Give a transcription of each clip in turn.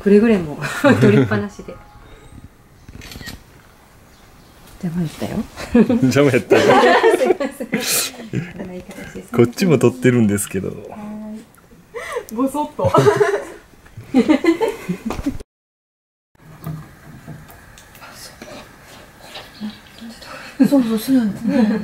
くれぐれも取りっぱなしで。邪魔したよ。 邪魔やったよ。こっちも撮ってるんですけど。 ボソッと。そうそうそうなんですね。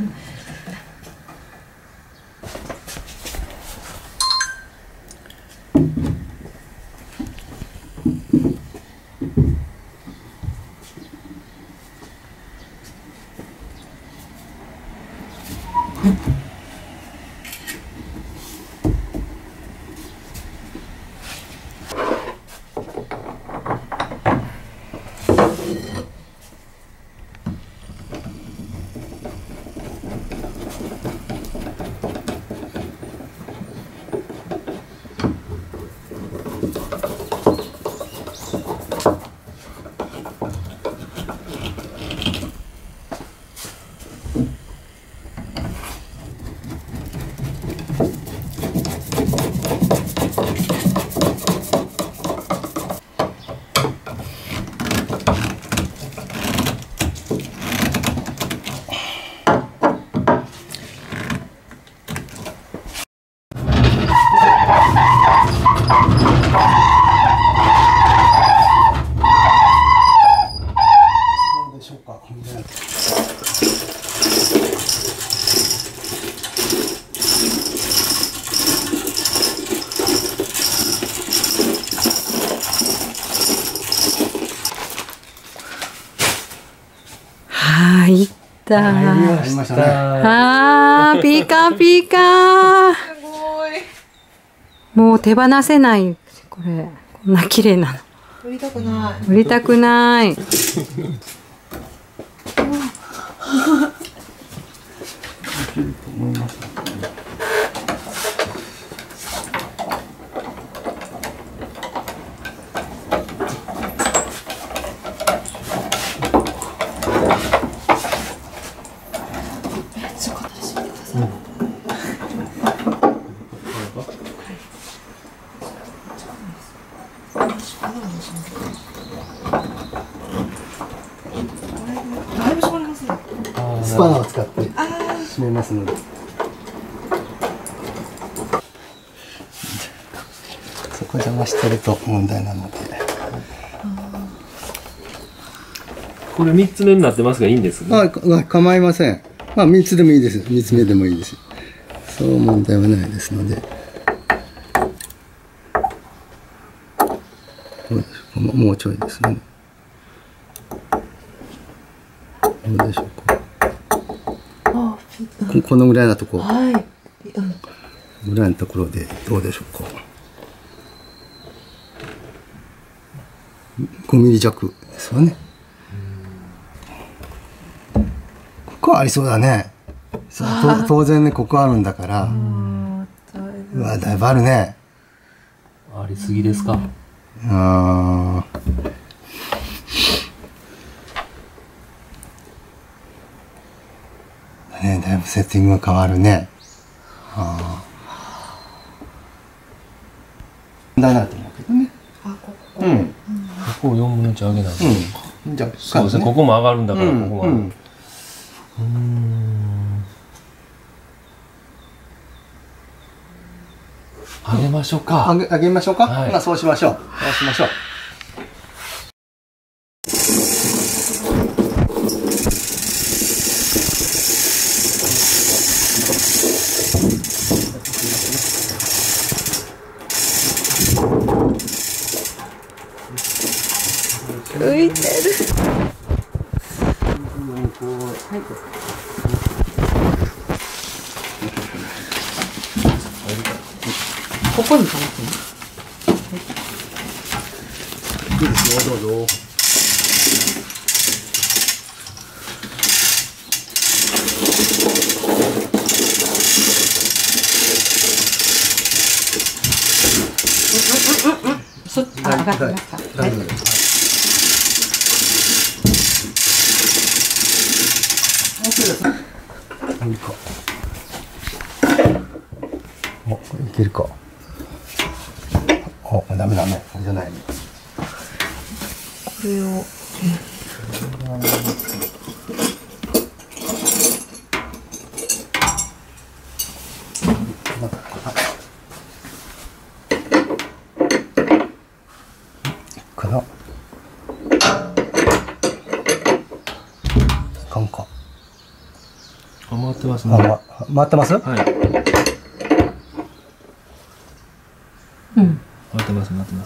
はいった。 入りましたね。 あー、ピカピカ。 すごい。 もう手放せない。これ、こんな綺麗なの。 売りたくない。 売りたくない。 だいぶ絞れますね。 スパナを使って締めますので。そこ邪魔してると問題なので。 これ3つ目になってますがいいんですね。 構いません。まあ3つでもいいです。3つ目でもいいです。そう問題はないですので。どうでしょうか。もうちょいですね。どうでしょうか。このぐらいのところ。 はい。 ぐらいのところでどうでしょうか。5ミリ弱ですよね。ここありそうだね。当然ね、ここあるんだから。うわ、だいぶあるね。 ありすぎですか。 ね、だいぶセッティングが変わるね。だなと思うけどね。 ここを4分の1上げないと。 じゃあ、 そうですね。ここも上がるんだからここも。上げましょうか。 上げましょうか。 はい。 まあそうしましょう。そうしましょう。 浮いてる。ここにかなってね。 いいですよ、どうぞ。 上がってますか。はい。 いいか。お、いけるか。お、ダメ。これじゃないね。 これを。 かな。かんか。 あ、回ってますね。 回ってます？ はい。 うん。 回ってます、回ってます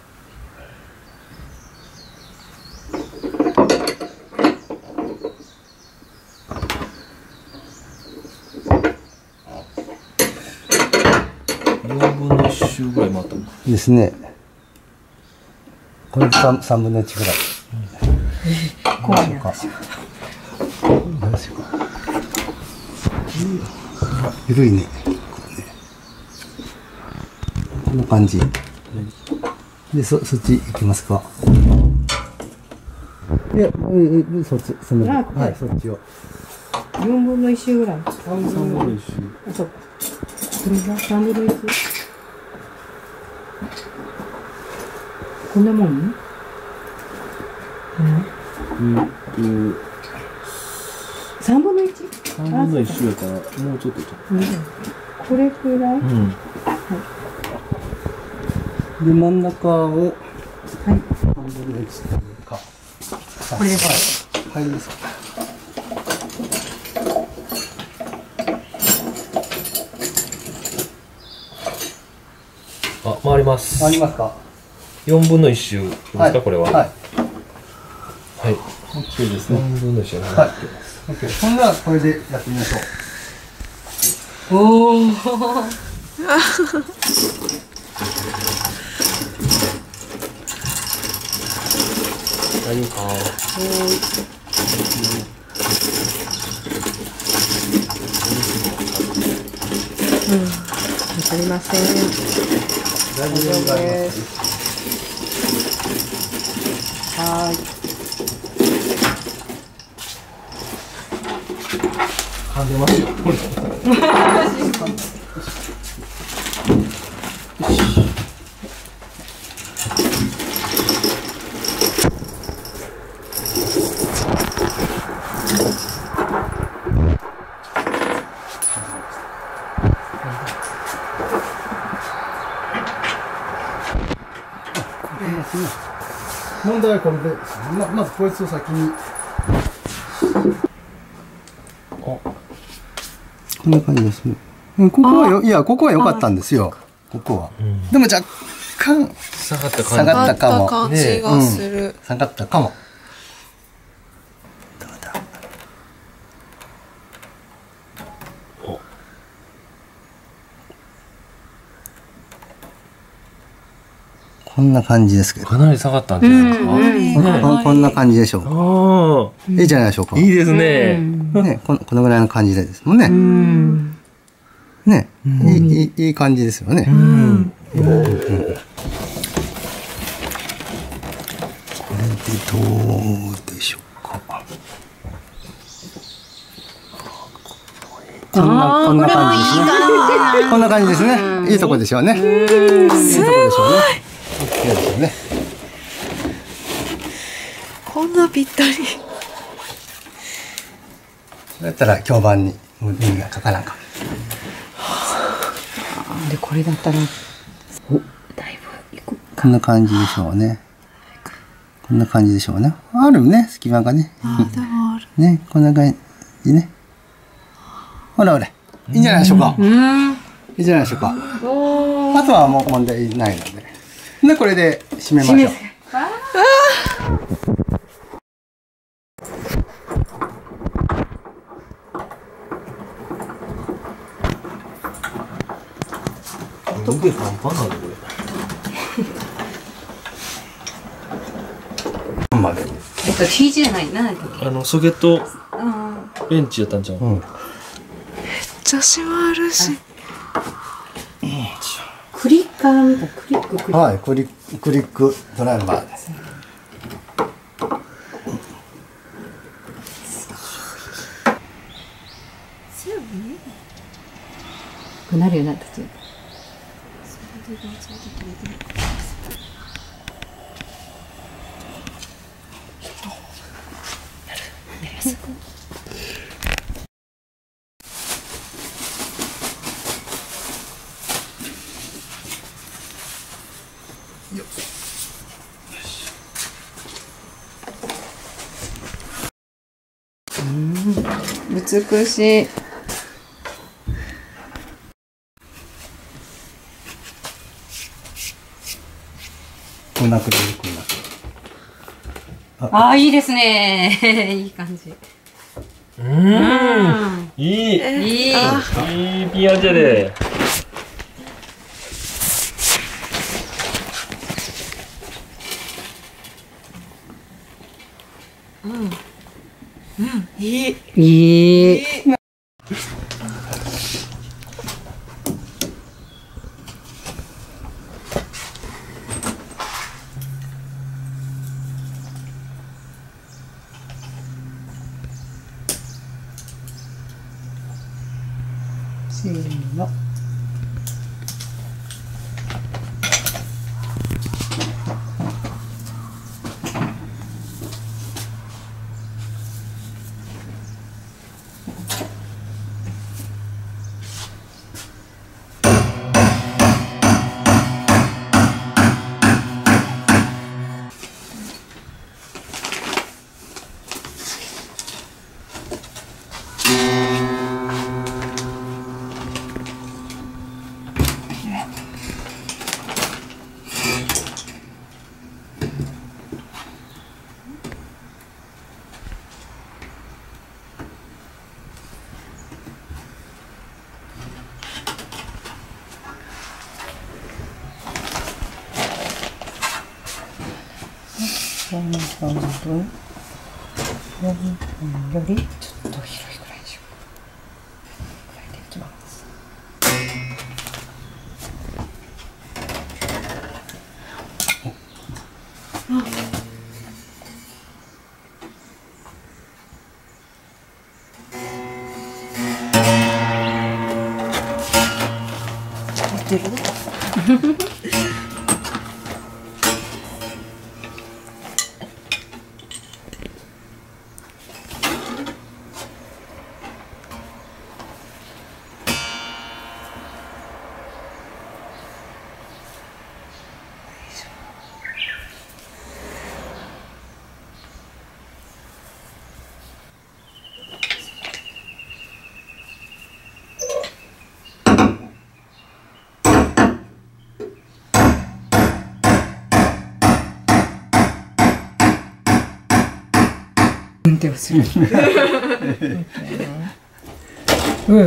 。4分の1周ぐらい回ったのですね。これで3分の1ぐらい。 怖いな。 どうしようか。ゆるいね。こんな感じ。で、そっち行きますか。いや、そっち、はい、そっちを。 4分の1周ぐらい。 3分の1周。 あ、そうか。これが3分の 1？ こんなもん？3分の 1？ 3分の1周やから、もうちょっと。 これくらい？ で、真ん中を、 はい。 3分の1というか。 これです。 はい、はい、ですか。 あ、回ります。 ありますか。 4分の1周ですか、 はい、 これは。 はい。 はい。 OK ですね。 4分の1周ね。 はい。OK。ほんならこれでやってみましょう。 おお。 大丈夫か。 うん。わかりません。 大丈夫です。 はい。 噛んでますよ。 問題はこれで、まずこいつを先に。こんな感じですね。ここはここは良かったんですよ。ここは。でも若干下がった下がったかも。 感じがする。 下がったかも。どうだ。こんな感じですけど。 かなり下がったんじゃないですか。 こんな感じでしょうか。 あいいじゃないでしょうか。 あ、いいですね。 ね、このぐらいの感じでですもんね。ね、いい感じですよね。これでどうでしょうか。こんな感じですね。こんな感じですね。いいとこでしょうね。いいとこでしょうね。OK でしょうね。 こんなぴったり。 そうやったら響板に無理がかからんか。 でこれだったらだいぶいく。 こんな感じでしょうね。こんな感じでしょうね。あるね、隙間がね。 でもある。 ね、こんな感じね。ほらほら、いいんじゃないでしょうか。いいんじゃないでしょうか。あとはもう問題ないので。で、これで締めましょう。 腕パンパンなんだこれ。 まで。 T じゃないな。 ソケットベンチやったんちゃう。 めっちゃ閉まるし。 クリッカーみたいなクリック。 はい、クリックドライバーです。 なるよな途中。 美しい。 こんなくらいこんな。 ああ、いいですね。いい感じ。 いい。 いい。 いいピアジェで。 いい。 いい。 せーの。半分、半分よりちょっと広いくらいにしようか。これでいきます。出る？ 運転をする。うん。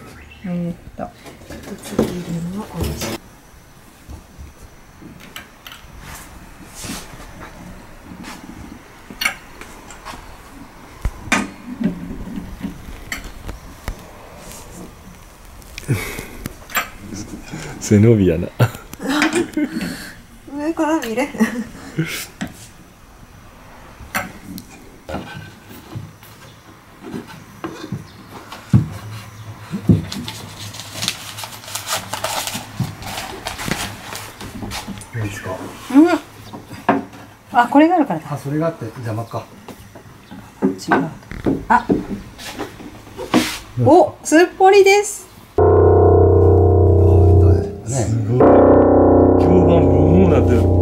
背伸びやな。 上から見れ。 あ、これがあるからだ。 あ、それがあって邪魔か。 違う。あ。お、すっぽりです。 すごい。評判ブーンなってる。